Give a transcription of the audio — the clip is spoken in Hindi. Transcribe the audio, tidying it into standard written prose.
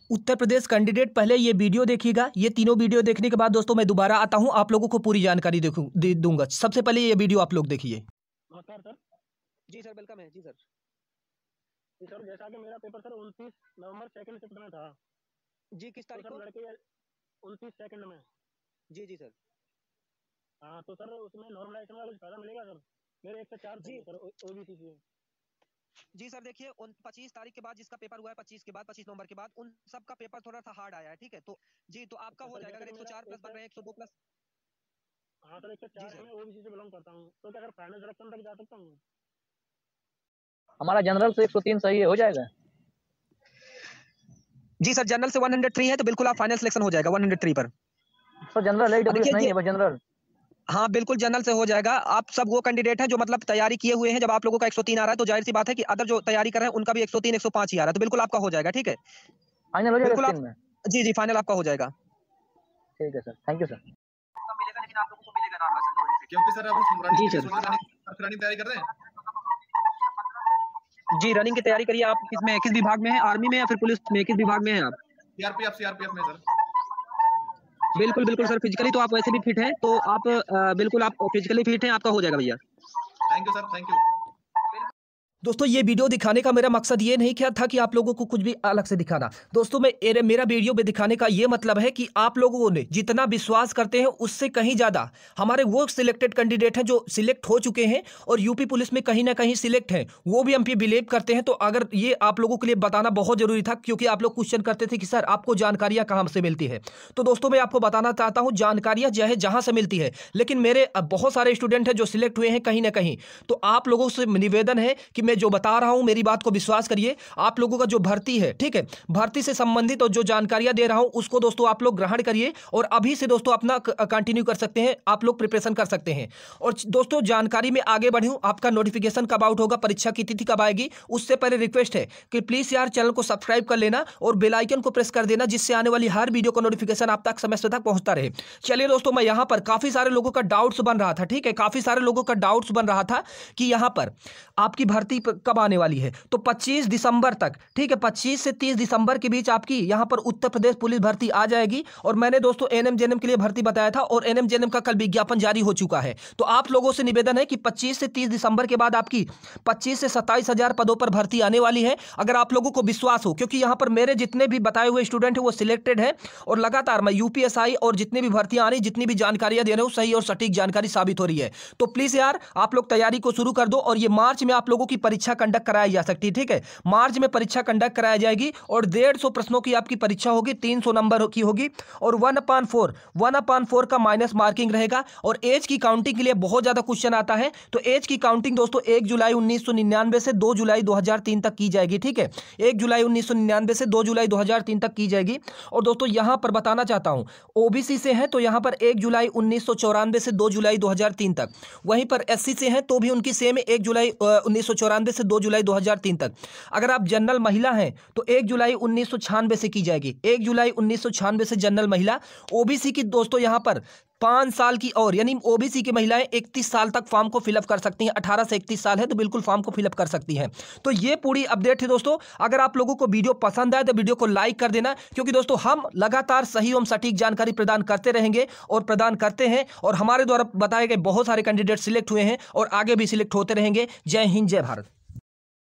उत्तर प्रदेश कैंडिडेट पहले ये वीडियो देखिएगा। ये तीनों वीडियो देखने के बाद दोस्तों मैं दोबारा आता हूं, आप लोगों को पूरी जानकारी दूंगा। सबसे पहले ये वीडियो आप लोग देखिए। नमस्कार सर। जी सर, वेलकम है। जी सर। जी सर, जैसा कि मेरा पेपर सर 29 नवंबर सेकंड शिफ्ट में था। जी, किस तारीख तो को? सर लड़के 29 सेकंड में। जी जी सर। हाँ, तो सर उसमें नॉर्मलाइजेशन का कुछ फायदा मिलेगा सर? मेरे 104 थे सर ओबीसी से। जी सर, देखिए 25 तारीख के बाद जिसका पेपर हुआ है, 25 के बाद 25 नवंबर के बाद उन सब का पेपर थोड़ा सा हार्ड आया है। ठीक है, तो जी तो आपका हो जाएगा। अगर 104 प्लस बन रहे हैं, 102 प्लस। हाँ सर, 104 मैं ओबीसी से बिलोंग करता हूँ, तो क्या अगर फाइनल सिलेक्शन तक जा सकता हूँ? हमारा जनरल से 103 सही है, हो जाएगा। जी सर, जनरल से 103 है तो बिल्कुल आप फाइनल सिलेक्शन हो जाएगा 103 पर। सर जनरल AWS नहीं है, बस जनरल। हाँ बिल्कुल जनरल से हो जाएगा। आप सब वो कैंडिडेट हैं जो मतलब तैयारी किए हुए हैं। जब आप लोगों का 103 आ रहा है तो जाहिर सी बात है कि अदर जो तैयारी कर रहे हैं उनका भी 103 105 ही आ रहा है, तो बिल्कुल आपका हो जाएगा। ठीक है, फाइनल हो जाएगा बिल्कुल आप। 103 में। जी जी, फाइनल आपका हो जाएगा। ठीक है सर, थैंक यू सर। मिलेगा, लेकिन आप लोगों को मिलेगा नाम क्योंकि सर अब हम जी सर, रनिंग तैयारी कर रहे हैं। जी रनिंग की तैयारी करिए। आप किसमें, किस विभाग में हैं? आर्मी में या फिर पुलिस में? किस विभाग में हैं आप? सीआरपीएफ में सर। बिल्कुल बिल्कुल सर, फिजिकली तो आप वैसे भी फिट हैं, तो आप बिल्कुल आप फिजिकली फिट हैं, आपका हो जाएगा भैया। Thank you sir, thank you. दोस्तों ये वीडियो दिखाने का मेरा मकसद ये नहीं क्या था कि आप लोगों को कुछ भी अलग से दिखाना। दोस्तों मेरा वीडियो में दिखाने का ये मतलब है कि आप लोगों ने जितना विश्वास करते हैं उससे कहीं ज़्यादा हमारे वो सिलेक्टेड कैंडिडेट हैं जो सिलेक्ट हो चुके हैं और यूपी पुलिस में कहीं ना कहीं सिलेक्ट हैं, वो भी हम पे बिलीव करते हैं। तो अगर ये आप लोगों के लिए बताना बहुत ज़रूरी था, क्योंकि आप लोग क्वेश्चन करते थे कि सर आपको जानकारियाँ कहाँ से मिलती है। तो दोस्तों मैं आपको बताना चाहता हूँ जानकारियाँ जहाँ से मिलती है, लेकिन मेरे बहुत सारे स्टूडेंट हैं जो सिलेक्ट हुए हैं कहीं ना कहीं। तो आप लोगों से निवेदन है कि मैं जो बता रहा हूं मेरी बात को विश्वास करिए। आप लोगों का जो भर्ती है, ठीक है, भर्ती से संबंधित और जो जानकारियां दे रहा हूं उसको दोस्तों आप लोग ग्रहण करिए और अभी से दोस्तों अपना कंटिन्यू कर सकते हैं, आप लोग प्रिपरेशन कर सकते हैं। और दोस्तों जानकारी में आगे बढ़ूं, आपका नोटिफिकेशन कब आउट होगा, परीक्षा की तिथि कब आएगी, उससे पहले रिक्वेस्ट है कि प्लीज यार चैनल को सब्सक्राइब कर लेना और बेल आइकन को प्रेस कर देना, जिससे आने वाली हर वीडियो का नोटिफिकेशन आप तक समय तक पहुंचता रहे। चलिए दोस्तों, मैं यहां पर काफी सारे लोगों का डाउट्स बन रहा था, ठीक है, काफी सारे लोगों का डाउट्स बन रहा था कि यहां पर आपकी भर्ती कब आने वाली है। तो 25 दिसंबर तक, ठीक है, 25 से 30 दिसंबर के बीच आपकी यहां पर उत्तर प्रदेश पुलिस भर्ती आ जाएगी। और मैंने दोस्तों एनएम जेएनएम के लिए भर्ती बताया था और एनएम जेएनएम का कल विज्ञापन जारी हो चुका है। तो आप लोगों से निवेदन है कि 25 से 30 दिसंबर के बाद आपकी 25 से 27 हजार पदों पर भर्ती आने वाली है। अगर आप लोगों को विश्वास हो, क्योंकि यहां पर मेरे जितने भी बताए हुए स्टूडेंट है वो सिलेक्टेड है और लगातार मैं यूपीएसआई और जितने भी भर्तियां आ रही, जितनी भी जानकारियां दे रहे हो सही और सटीक जानकारी साबित हो रही है। तो प्लीज यार आप लोग तैयारी को शुरू कर दो और ये मार्च में आप लोगों की परीक्षा कंडक्ट कराई जा सकती है। ठीक है, मार्च में परीक्षा कंडक्ट कराई जाएगी और 150 प्रश्नों की आपकी परीक्षा होगी, 300 नंबर की होगी और 1/4 का माइनस मार्किंग रहेगा। और एज की काउंटिंग के लिए बहुत ज्यादा क्वेश्चन आता है, तो एज की काउंटिंग दोस्तों 1 जुलाई 1999 से 2 जुलाई 2003 तक की जाएगी। ठीक है, 1 जुलाई 1999 से 2 जुलाई 2003 तक की जाएगी। और दोस्तों यहां पर बताना चाहता हूं, ओबीसी से हैं तो यहां पर 1 जुलाई 1994 से 2 जुलाई 2003 तक, वहीं पर एससी से हैं तो भी उनकी सेम है 1 जुलाई 1994 से 2 जुलाई 2003 तक। अगर आप जनरल महिला हैं तो 1 जुलाई 1996 से की जाएगी, 1 जुलाई 1996 से जनरल महिला। ओबीसी की दोस्तों यहां पर 5 साल की और, यानी ओबीसी की महिलाएं 31 साल तक फॉर्म को फिलअप कर सकती हैं, 18 से 31 साल है तो बिल्कुल फॉर्म को फिलअप कर सकती हैं। तो ये पूरी अपडेट है दोस्तों। अगर आप लोगों को वीडियो पसंद आए तो वीडियो को लाइक कर देना, क्योंकि दोस्तों हम लगातार सही एवं सटीक जानकारी प्रदान करते रहेंगे और प्रदान करते हैं और हमारे द्वारा बताए गए बहुत सारे कैंडिडेट सिलेक्ट हुए हैं और आगे भी सिलेक्ट होते रहेंगे। जय हिंद, जय भारत।